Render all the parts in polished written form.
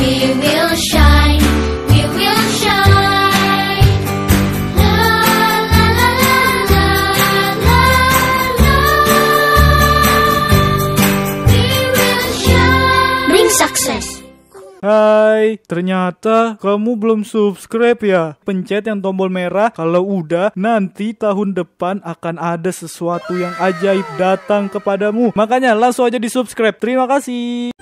We will shine, we will shine. La la la la la la la. We will shine. Bring success. Hai, ternyata kamu belum subscribe ya? Pencet yang tombol merah. Kalau udah, nanti tahun depan akan ada sesuatu yang ajaib datang kepadamu. Makanya langsung aja di subscribe. Terima kasih.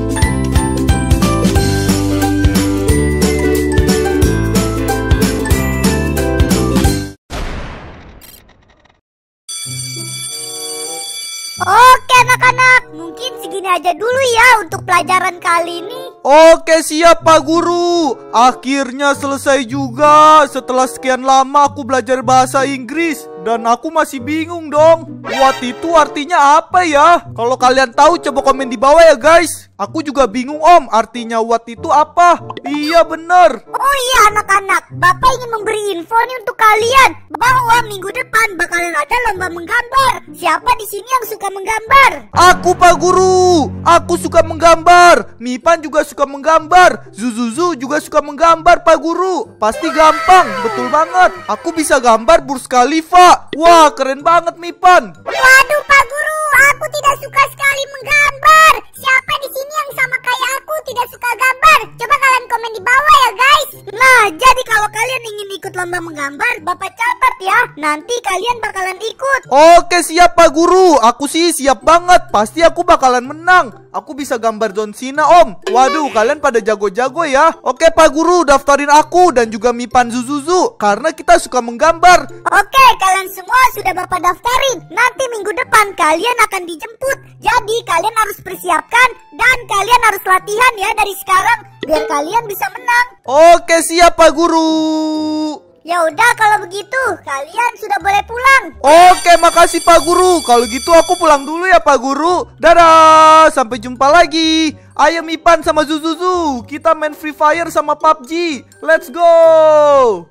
Oke anak-anak, mungkin segini aja dulu ya untuk pelajaran kali ini. Oke, siap Pak Guru. Akhirnya selesai juga. Setelah sekian lama aku belajar bahasa Inggris dan aku masih bingung dong. What itu artinya apa ya? Kalau kalian tahu coba komen di bawah ya guys. Aku juga bingung Om, artinya what itu apa? Iya bener. Oh iya anak-anak, Bapak ingin memberi info nih untuk kalian bahwa minggu depan bakalan ada lomba menggambar. Siapa di sini yang suka menggambar? Aku Pak Guru. Aku suka menggambar. Mipan juga suka menggambar. Zuzuzu juga suka menggambar Pak Guru. Pasti gampang, betul banget. Aku bisa gambar Burj Khalifa. Wah, keren banget Mipan. Waduh Pak Guru, aku tidak suka sekali menggambar. Siapa di sini yang sama kayak aku tidak suka gambar? Coba kalian komen di bawah ya guys. Nah, jadi kalau kalian ingin ikut lomba menggambar, Bapak catat ya. Nanti kalian bakalan ikut. Oke, siap Pak Guru. Aku sih siap banget. Pasti aku bakalan menang. Aku bisa gambar John Cena Om. Waduh, kalian pada jago-jago ya. Oke Pak Guru, daftarin aku dan juga Mipan Zuzuzu karena kita suka menggambar. Oke, kalian semua sudah Bapak daftarin. Nanti minggu depan kalian akan dijemput. Jadi kalian harus persiapkan dan kalian harus latihan ya dari sekarang biar kalian bisa menang. Oke, siap Pak Guru. Ya udah kalau begitu kalian sudah boleh pulang. Oke, makasih Pak Guru. Kalau gitu aku pulang dulu ya Pak Guru. Dadah, sampai jumpa lagi. Ayo Mipan sama Zuzuzu, kita main Free Fire sama PUBG. Let's go.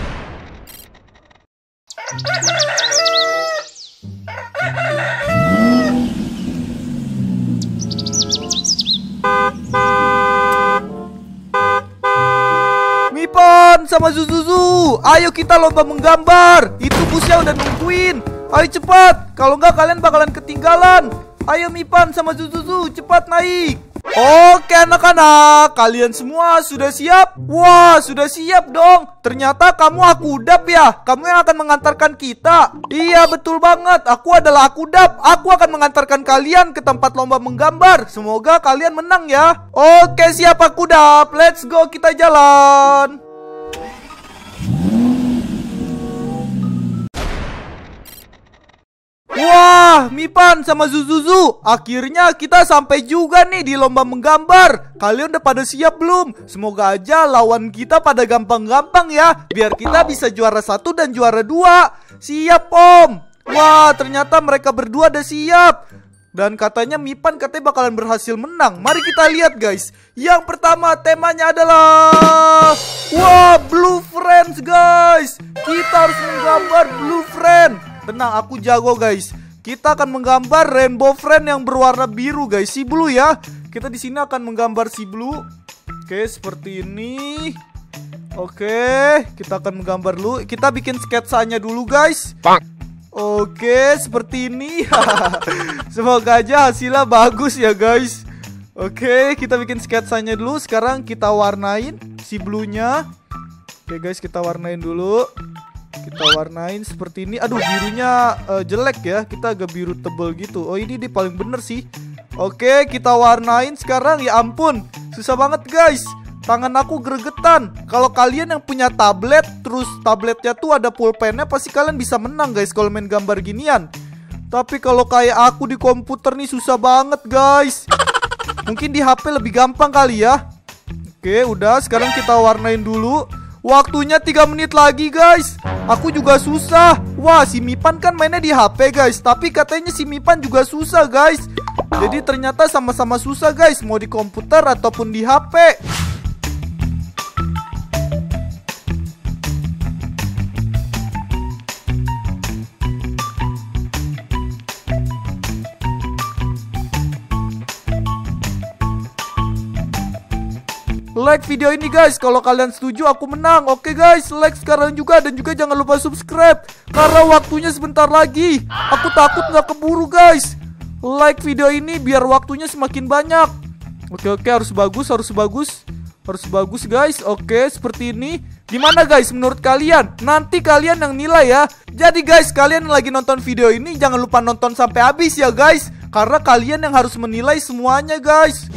Mipan sama Zuzuzu, ayo kita lomba menggambar. Itu busnya udah nungguin. Ayo cepat, kalau enggak kalian bakalan ketinggalan. Ayo Mipan sama Zuzuzu, cepat naik. Oke anak-anak, kalian semua sudah siap? Wah, sudah siap dong. Ternyata kamu akudap ya. Kamu yang akan mengantarkan kita. Iya, betul banget. Aku adalah akudap. Aku akan mengantarkan kalian ke tempat lomba menggambar. Semoga kalian menang ya. Oke, siap akudap. Let's go, kita jalan. Wah, Mipan sama Zuzuzu, akhirnya kita sampai juga nih di lomba menggambar. Kalian udah pada siap belum? Semoga aja lawan kita pada gampang-gampang ya, biar kita bisa juara 1 dan juara 2. Siap Om. Wah, ternyata mereka berdua udah siap. Dan katanya Mipan katanya bakalan berhasil menang. Mari kita lihat guys. Yang pertama temanya adalah wah, Blue Friends guys. Kita harus menggambar Blue Friend. Tenang, aku jago guys. Kita akan menggambar Rainbow Friend yang berwarna biru guys, si Blue ya. Kita di sini akan menggambar si Blue. Oke, seperti ini. Oke, kita akan menggambar dulu. Kita bikin sketsanya dulu guys. Oke, seperti ini. Semoga aja hasilnya bagus ya guys. Oke, kita bikin sketsanya dulu. Sekarang kita warnain si Blue-nya. Oke guys, kita warnain dulu. Kita warnain seperti ini. Aduh, birunya jelek ya. Kita agak biru tebel gitu. Oh, ini paling bener sih. Oke, kita warnain sekarang. Ya ampun, susah banget guys. Tangan aku gregetan. Kalau kalian yang punya tablet, terus tabletnya tuh ada pulpennya, pasti kalian bisa menang guys kalau main gambar ginian. Tapi kalau kayak aku di komputer nih susah banget guys. Mungkin di HP lebih gampang kali ya. Oke, udah. Sekarang kita warnain dulu. Waktunya 3 menit lagi guys. Aku juga susah. Wah, si Mipan kan mainnya di HP guys. Tapi katanya si Mipan juga susah guys. Jadi ternyata sama-sama susah guys. Mau di komputer ataupun di HP. like video ini guys. Kalau kalian setuju aku menang. Oke guys, like sekarang juga. Dan juga jangan lupa subscribe, karena waktunya sebentar lagi. Aku takut nggak keburu guys. Like video ini biar waktunya semakin banyak. Oke, harus bagus guys. Oke, seperti ini. Gimana guys menurut kalian? Nanti kalian yang nilai ya. Jadi guys, kalian lagi nonton video ini jangan lupa nonton sampai habis ya guys, karena kalian yang harus menilai semuanya guys.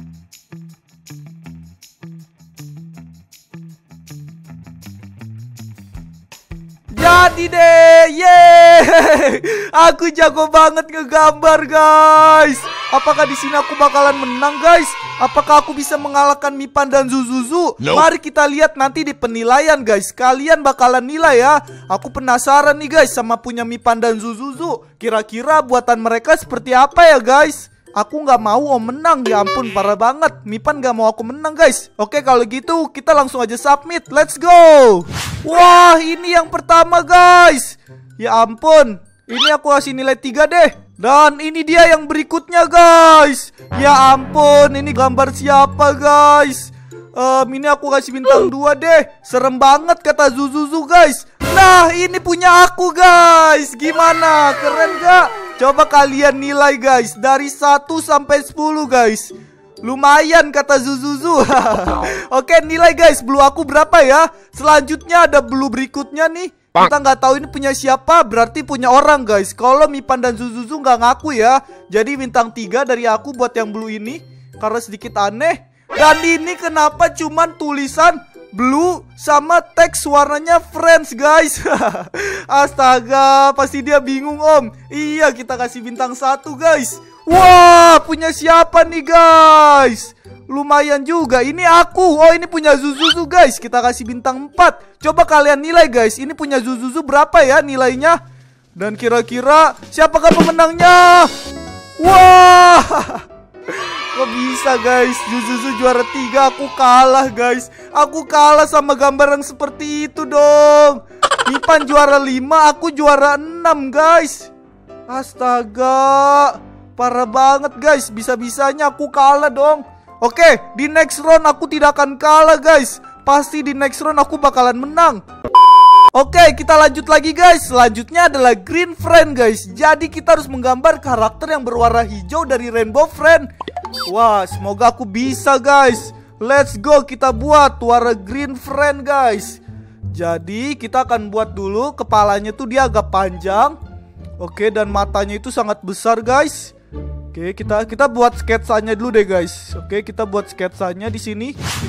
Jadi deh, yeay, aku jago banget ngegambar guys. Apakah di sini aku bakalan menang guys? Apakah aku bisa mengalahkan Mipan dan Zuzuzu? Nope. Mari kita lihat nanti di penilaian guys. Kalian bakalan nilai ya. Aku penasaran nih guys sama punya Mipan dan Zuzuzu. Kira-kira buatan mereka seperti apa ya guys? Aku nggak mau menang, ya ampun parah banget. Mipan nggak mau aku menang guys. Oke kalau gitu kita langsung aja submit. Let's go. Wah ini yang pertama guys. Ya ampun, ini aku kasih nilai 3 deh. Dan ini dia yang berikutnya guys. Ya ampun, ini gambar siapa guys? Ini aku kasih bintang 2 deh. Serem banget kata Zuzuzu guys. Nah ini punya aku guys. Gimana, keren gak? Coba kalian nilai guys, dari 1 sampai 10 guys. Lumayan kata Zuzuzu. Oke nilai guys, blue aku berapa ya? Selanjutnya ada blue berikutnya nih. Kita nggak tahu ini punya siapa, berarti punya orang guys. Kalau Mipan dan Zuzuzu nggak ngaku ya. Jadi bintang 3 dari aku buat yang blue ini, karena sedikit aneh. Dan ini kenapa cuman tulisan blue sama teks warnanya friends guys. Astaga, pasti dia bingung om. Iya, kita kasih bintang 1 guys. Wah, punya siapa nih guys? Lumayan juga, ini aku. Oh ini punya Zuzuzu guys. Kita kasih bintang 4. Coba kalian nilai guys, ini punya Zuzuzu berapa ya nilainya? Dan kira-kira siapakah pemenangnya? Wah, kok bisa guys? Zuzuzu juara 3, aku kalah guys. Aku kalah sama gambar yang seperti itu dong. Mipan juara 5, aku juara 6 guys. Astaga, parah banget guys. Bisa-bisanya aku kalah dong. Oke, di next round aku tidak akan kalah guys. Pasti di next round aku bakalan menang. Oke, kita lanjut lagi guys. Selanjutnya adalah Green Friend guys. Jadi kita harus menggambar karakter yang berwarna hijau dari Rainbow Friend. Wah, semoga aku bisa guys. Let's go, kita buat warna Green Friend guys. Jadi kita akan buat dulu kepalanya tuh dia agak panjang. Oke, dan matanya itu sangat besar guys. Oke, kita buat sketsanya dulu deh guys. Oke, kita buat sketsanya di sini.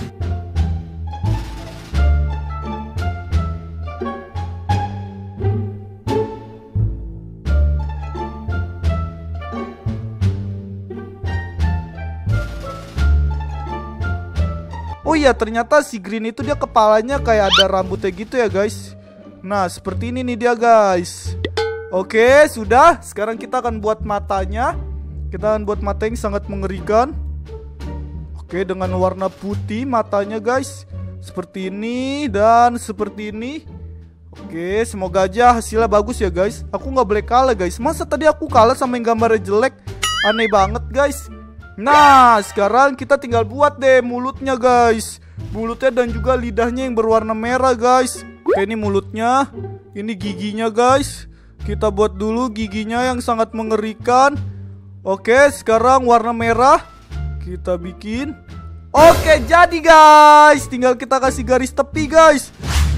Oh iya, ternyata si Green itu dia kepalanya kayak ada rambutnya gitu ya guys. Nah, seperti ini nih dia guys. Oke, sudah. Sekarang kita akan buat matanya. Kita akan buat mata yang sangat mengerikan. Oke, dengan warna putih matanya guys. Seperti ini dan seperti ini. Oke, semoga aja hasilnya bagus ya guys. Aku nggak boleh kalah guys. Masa tadi aku kalah sama yang gambarnya jelek? Aneh banget guys. Nah, sekarang kita tinggal buat deh mulutnya guys. Mulutnya dan juga lidahnya yang berwarna merah guys. Oke, ini mulutnya. Ini giginya guys. Kita buat dulu giginya yang sangat mengerikan. Oke, sekarang warna merah kita bikin. Oke, jadi guys, tinggal kita kasih garis tepi guys.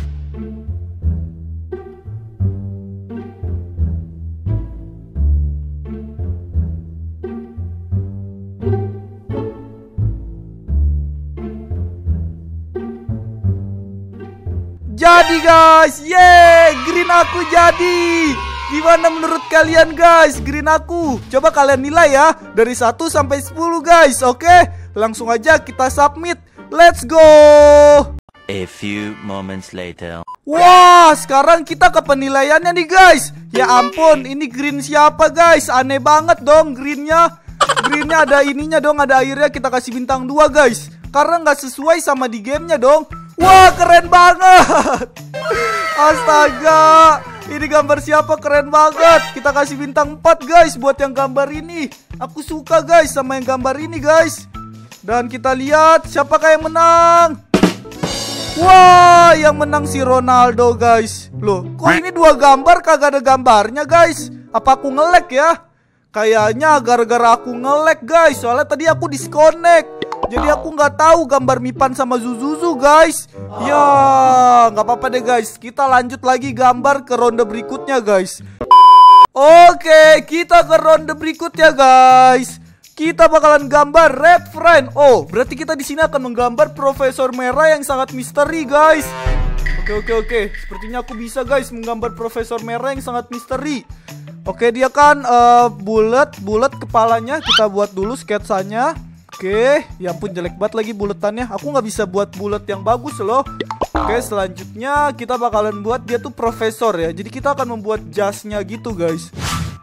Jadi guys, yeay, green aku jadi. Gimana menurut kalian guys, green aku? Coba kalian nilai ya, dari 1 sampai 10 guys. Oke, langsung aja kita submit. Let's go. A few moments later. Wah, sekarang kita ke penilaiannya nih guys. Ya ampun, ini green siapa guys? Aneh banget dong greennya. Greennya ada ininya dong, ada airnya. Kita kasih bintang 2 guys, karena nggak sesuai sama di gamenya dong. Wah, keren banget. Astaga, ini gambar siapa, keren banget. Kita kasih bintang 4 guys buat yang gambar ini. Aku suka guys sama yang gambar ini guys. Dan kita lihat siapakah yang menang. Wah, yang menang si Ronaldo guys. Loh, kok ini 2 gambar kagak ada gambarnya guys? Apa aku nge-lag ya? Kayaknya gara-gara aku nge-lag guys. Soalnya tadi aku disconnect. Jadi aku nggak tahu gambar Mipan sama Zuzuzu guys. Ya, nggak apa-apa deh guys. Kita lanjut lagi gambar ke ronde berikutnya guys. Oke, kita ke ronde berikutnya guys. Kita bakalan gambar Red Friend. Oh, berarti kita di sini akan menggambar Profesor Merah yang sangat misteri, guys. Oke. Sepertinya aku bisa, guys, menggambar Profesor Merah yang sangat misteri. Oke, dia kan bulat kepalanya. Kita buat dulu sketsanya. Oke, ya ampun jelek banget lagi buletannya. Aku nggak bisa buat bulat yang bagus loh. Oke, selanjutnya kita bakalan buat dia tuh profesor ya. Jadi kita akan membuat jasnya gitu, guys.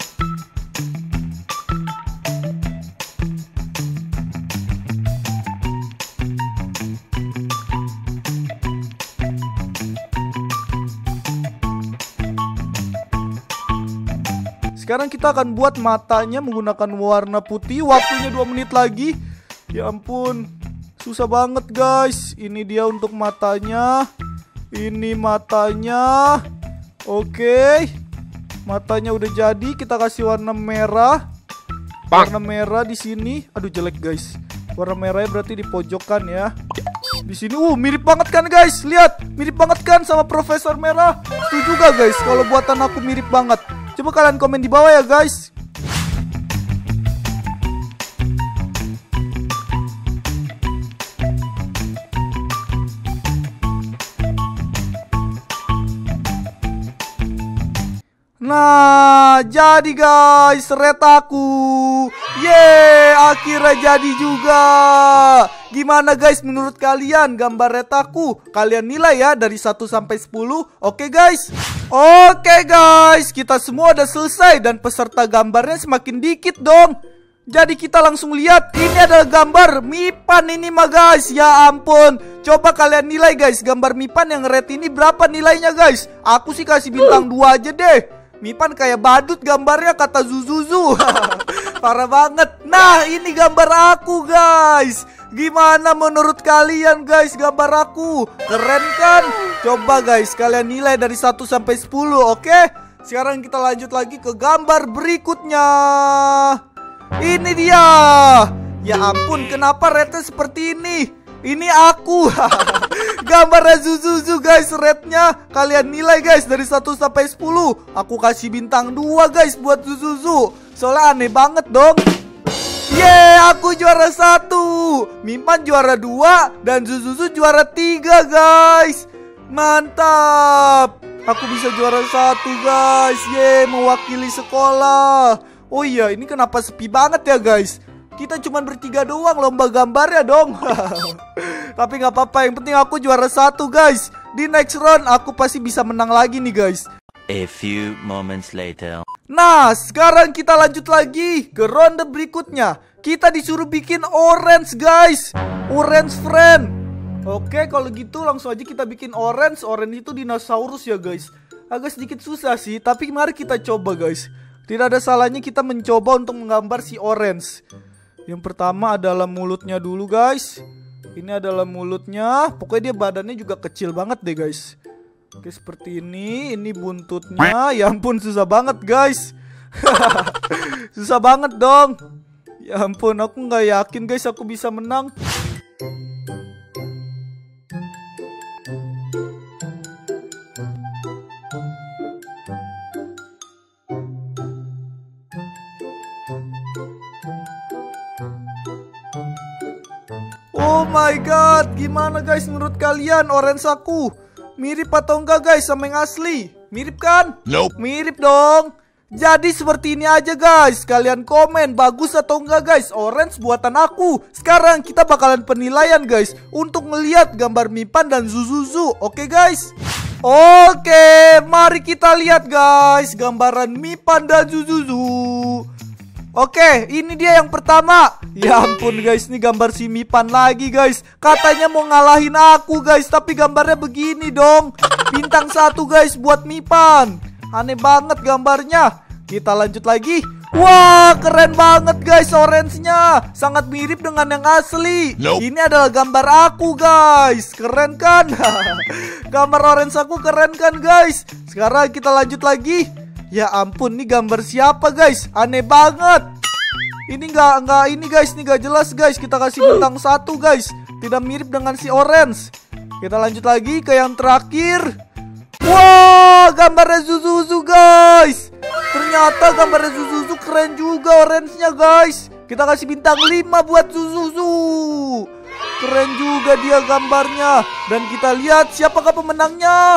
Sekarang kita akan buat matanya menggunakan warna putih. Waktunya 2 menit lagi. Ya ampun, susah banget guys. Ini dia untuk matanya. Ini matanya. Oke, matanya udah jadi. Kita kasih warna merah. Warna merah di sini. Aduh jelek guys. Warna merahnya berarti di pojokan ya. Di sini, mirip banget kan guys. Lihat, mirip banget kan sama Profesor Merah. Setuju gak guys kalau buatan aku mirip banget? Coba kalian komen di bawah ya guys. Nah, jadi guys, red aku. Yeay, akhirnya jadi juga. Gimana guys menurut kalian gambar red aku? Kalian nilai ya dari 1 sampai 10. Oke guys? Oke guys, kita semua udah selesai dan peserta gambarnya semakin dikit dong. Jadi kita langsung lihat, ini adalah gambar Mipan ini mah guys. Ya ampun, coba kalian nilai guys, gambar Mipan yang red ini berapa nilainya guys? Aku sih kasih bintang 2 aja deh. Mipan kayak badut gambarnya kata Zuzuzu. Parah banget. Nah, ini gambar aku guys. Gimana menurut kalian guys gambar aku? Keren kan? Coba guys kalian nilai dari 1 sampai 10, oke? Sekarang kita lanjut lagi ke gambar berikutnya. Ini dia. Ya ampun, kenapa rednya seperti ini? Ini aku. Gambar Zuzuzu guys, rednya. Kalian nilai guys dari 1 sampai 10. Aku kasih bintang 2 guys buat Zuzuzu. Soalnya aneh banget dong. Yeay, aku juara 1. Mipan juara 2 dan Zuzuzu juara 3 guys. Mantap. Aku bisa juara 1 guys. Yeay, mewakili sekolah. Oh iya, ini kenapa sepi banget ya guys? Kita cuma bertiga doang lomba gambarnya dong. Tapi gak apa-apa, yang penting aku juara 1 guys. Di next round aku pasti bisa menang lagi nih guys. A few moments later. Nah, sekarang kita lanjut lagi ke ronde berikutnya. Kita disuruh bikin orange guys. Orange friend. Oke, kalau gitu langsung aja kita bikin orange. Orange itu dinosaurus ya guys. Agak sedikit susah sih, tapi mari kita coba guys. Tidak ada salahnya kita mencoba untuk menggambar si orange. Yang pertama adalah mulutnya dulu guys. Ini adalah mulutnya. Pokoknya dia badannya juga kecil banget deh guys. Oke, seperti ini. Ini buntutnya. Ya ampun, susah banget guys. Susah banget dong. Ya ampun, aku nggak yakin guys aku bisa menang. Oh my god, gimana guys menurut kalian orange aku? Mirip atau enggak guys sama yang asli? Mirip kan? Nope. Mirip dong. Jadi seperti ini aja guys. Kalian komen bagus atau enggak guys orange buatan aku. Sekarang kita bakalan penilaian guys untuk melihat gambar Mipan dan Zuzuzu. Oke guys? Oke, mari kita lihat guys gambaran Mipan dan Zuzuzu. Oke, ini dia yang pertama. Ya ampun guys, ini gambar si Mipan lagi guys. Katanya mau ngalahin aku guys, tapi gambarnya begini dong. Bintang 1 guys buat Mipan. Aneh banget gambarnya. Kita lanjut lagi. Wah, keren banget guys orange-nya. Sangat mirip dengan yang asli. Ini adalah gambar aku guys. Keren kan? Gambar orange aku keren kan guys? Sekarang kita lanjut lagi. Ya ampun, ini gambar siapa guys? Aneh banget. Ini nggak ini guys, ini nggak jelas guys. Kita kasih bintang 1 guys. Tidak mirip dengan si orange. Kita lanjut lagi ke yang terakhir. Wah, gambarnya Zuzuzu guys. Ternyata gambarnya Zuzuzu keren juga orange-nya guys. Kita kasih bintang 5 buat Zuzuzu. Keren juga dia gambarnya. Dan kita lihat siapakah pemenangnya.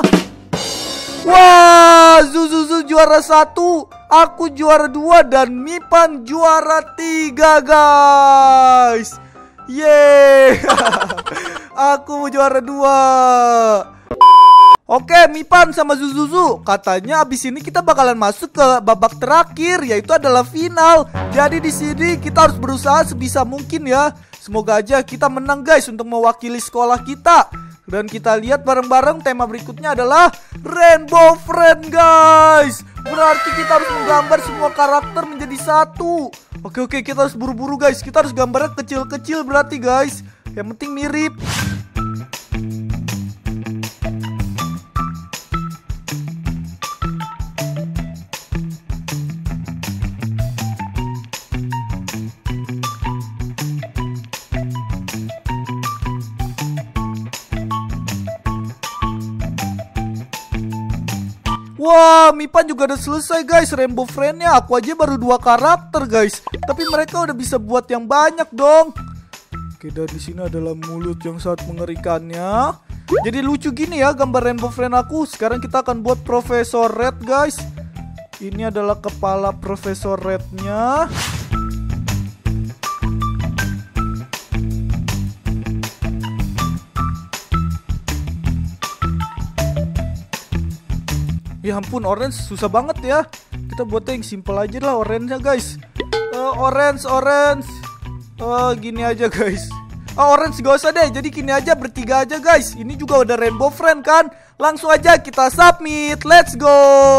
Wah, Zuzuzu juara 1, aku juara 2, dan Mipan juara 3 guys. Yeay. Aku juara 2. Oke, Mipan sama Zuzuzu, katanya abis ini kita bakalan masuk ke babak terakhir, yaitu adalah final. Jadi di sini kita harus berusaha sebisa mungkin ya. Semoga aja kita menang guys untuk mewakili sekolah kita. Dan kita lihat bareng-bareng tema berikutnya adalah Rainbow Friend guys. Berarti kita harus menggambar semua karakter menjadi satu. Oke, kita harus buru-buru guys. Kita harus gambarnya kecil-kecil berarti guys. Yang penting mirip. Wah, Mipan juga udah selesai guys Rainbow Friend-nya. Aku aja baru 2 karakter guys. Tapi mereka udah bisa buat yang banyak dong. Oke, dan di sini adalah mulut yang sangat mengerikannya. Jadi lucu gini ya gambar Rainbow Friend aku. Sekarang kita akan buat Profesor Red guys. Ini adalah kepala Profesor Red-nya. Ya ampun, orange susah banget ya. Kita buatnya yang simple aja lah orange-nya guys. Orange. Gini aja guys. Orange gak usah deh, jadi gini aja bertiga aja guys. Ini juga udah Rainbow Friend kan. Langsung aja kita submit. Let's go.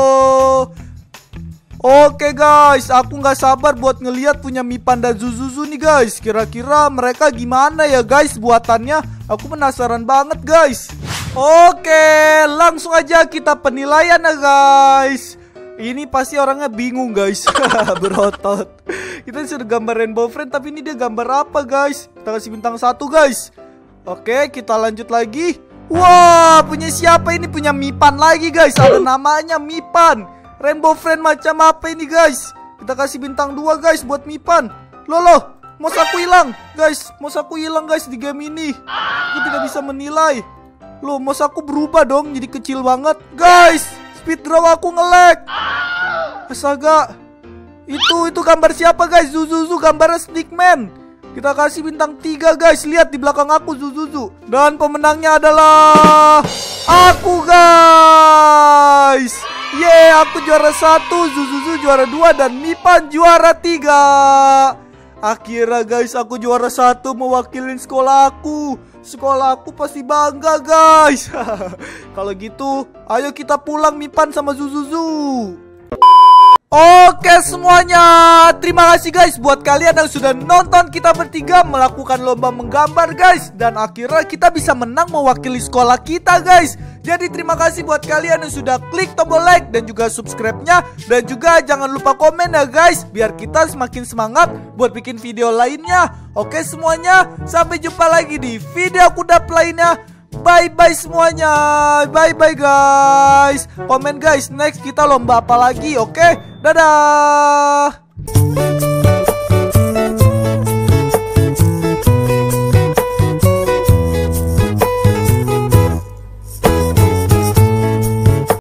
Oke guys, aku gak sabar buat ngeliat punya Mipan dan Zuzuzu nih guys. Kira-kira mereka gimana ya guys buatannya. Aku penasaran banget guys. Oke, langsung aja kita penilaian ya guys. Ini pasti orangnya bingung guys. Berotot. Kita sudah gambar Rainbow Friend, tapi ini dia gambar apa guys? Kita kasih bintang 1 guys. Oke, kita lanjut lagi. Wah, punya siapa ini? Punya Mipan lagi guys. Ada namanya Mipan. Rainbow Friend macam apa ini guys? Kita kasih bintang 2 guys buat Mipan. Loh, mouse aku hilang guys. Mouse aku hilang guys di game ini. Aku tidak bisa menilai. Loh, mouse aku berubah dong jadi kecil banget. Guys, speed draw aku nge-lag. Astaga. Itu gambar siapa guys? Zuzuzu, gambarnya Stickman. Kita kasih bintang 3 guys. Lihat di belakang aku Zuzuzu. Dan pemenangnya adalah aku guys. Yeay, aku juara 1, Zuzuzu juara 2, dan Mipan juara 3. Akhirnya guys, aku juara 1 mewakili sekolah aku. Sekolah aku pasti bangga guys. Kalau gitu, ayo kita pulang Mipan sama Zuzuzu. Oke semuanya, terima kasih guys buat kalian yang sudah nonton kita bertiga melakukan lomba menggambar guys. Dan akhirnya kita bisa menang mewakili sekolah kita guys. Jadi terima kasih buat kalian yang sudah klik tombol like dan juga subscribe-nya. Dan juga jangan lupa komen ya guys, biar kita semakin semangat buat bikin video lainnya. Oke semuanya, sampai jumpa lagi di video kudap lainnya. Bye-bye semuanya. Bye-bye guys. Komen guys, next kita lomba apa lagi, oke? Dadah.